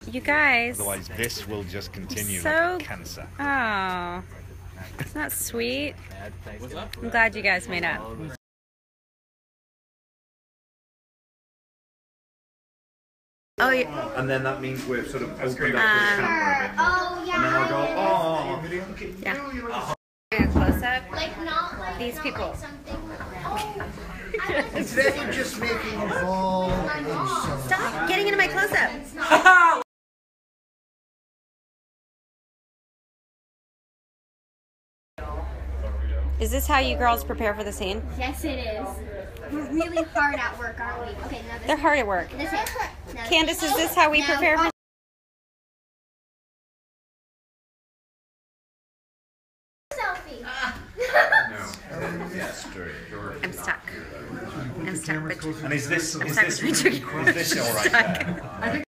You guys. Otherwise, this will just continue So, like a cancer. Oh, it's not sweet. I'm glad you guys made up. Oh, yeah. And then that means we're sort of opened up the camera a bit. Oh, yeah. And then I'll go, oh. Yeah. Close up. Like, not like These people. Like something. Instead of just making a ball and so. Stop getting into my close-up. Is this how you girls prepare for the scene? Yes, it is. We're really hard at work, aren't we? Okay, now this. They're hard at work. This is. Now Candace, is this how we prepare for selfie? I'm stuck. I'm stuck. And is this all right there?